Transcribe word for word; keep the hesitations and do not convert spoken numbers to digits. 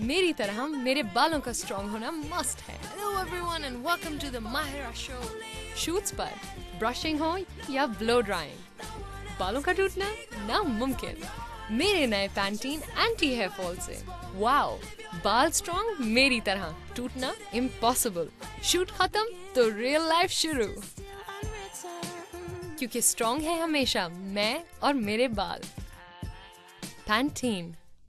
मेरी तरह मेरे बालों का स्ट्रॉन्ग होना मस्ट है। Hello everyone and welcome to the Mahira show. Shoots पर ब्रशिंग हो या ब्लो ड्राइंग, बालों का टूटना नामुमकिन। मेरे नए पैंटीन एंटी हेयर फॉल से वाओ, बाल स्ट्रॉन्ग मेरी तरह, टूटना इम्पॉसिबल। शूट खत्म तो रियल लाइफ शुरू, क्योंकि स्ट्रॉन्ग है हमेशा मैं और मेरे बाल। पैंटीन।